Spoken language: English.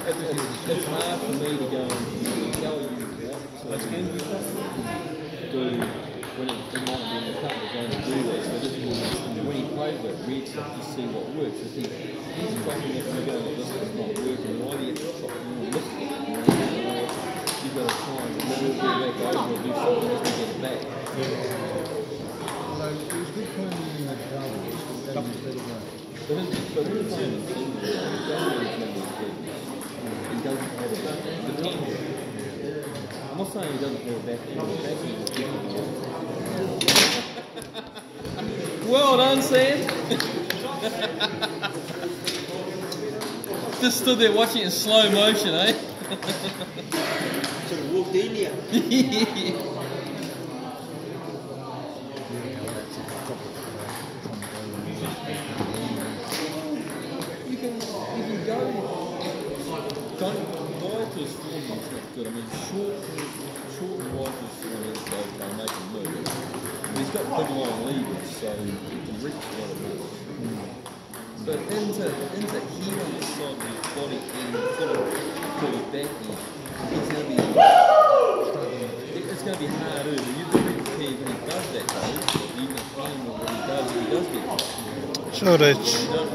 it's hard for me to go and tell you what to do when it might be in the comfort zone to do this. But just when he plays with weird stuff to see what works. If he's fucking it and you're going, this is not working, why do you have to try and lift it? You've got to try and move it back over and do something just to get it back. It was good playing in the double. But in the singles, he doesn't have the potential. I'm not saying he doesn't have a backhand. Well done, Sam. Just stood there watching it in slow motion, eh? Sort of walked in here. You can go. Don't wide to his form is not good. I mean, short and wide to his form is they make him move. He's got big long levers, so he can reach a lot of balls. But into here on the side of his body and sort of to his back end, it's going to be harder. You've got to be prepared when he does that, though. You can find what he does get. Sure, it's.